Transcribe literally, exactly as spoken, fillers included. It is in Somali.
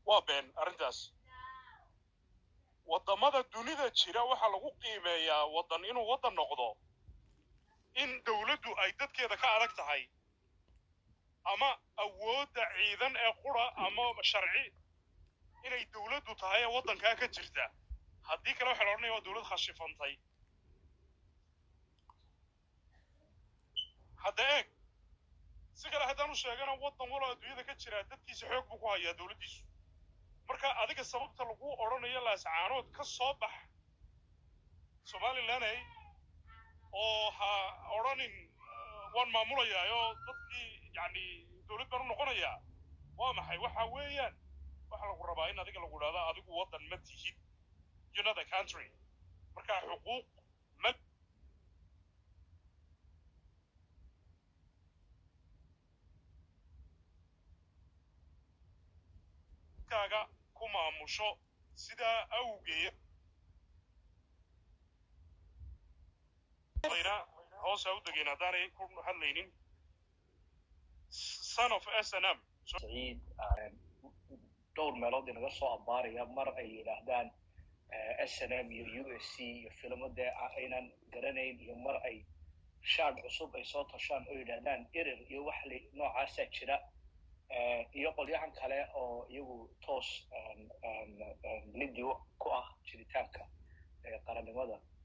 وبين أرنتاس wadamada dunida jira waxa lagu qiimeeyaa wadan inuu wadan noqdo in dawladdu ay dadkeeda ka adag tahay ama awoodda ciidan ee qura ama sharci inay dawladdu tahay wadanka ka jirta haddii kale waxa la oranayaa waa dawlad khashifantay hadda eeg si kale haddaan u sheegana wadan wala adduunyada ka jira dadkiisa xoog buu ku hayaa dawladdiisu marka adiga sababta lagu oranayo laascaanood ka soo bax Somaliland ay oo ha oranin waan maamulayaa dadkii yani dawlad baan u noqonayaa waa maxay waxa weeyaan waxa lagu rabaa in adiga lagu dhaado adigu wadan ma tihid you know the country marka xuquuq ma kaaga kuma musho sida awgeed ayna hoos u dageen hadaan ku hadlaynin son of S N M Said dhowr meelood inaga soo abaaraya mar ay yiraahdaan S N M iyo U S C iyo filimada aynan garanayn iyo mar ay shaad cusub ay soo tashaan oo yiraahdaan erer iyo wax li noocaas jira iyo qolyahan kale oo iyagu toos lidio ku ah jiritaanka qaranimada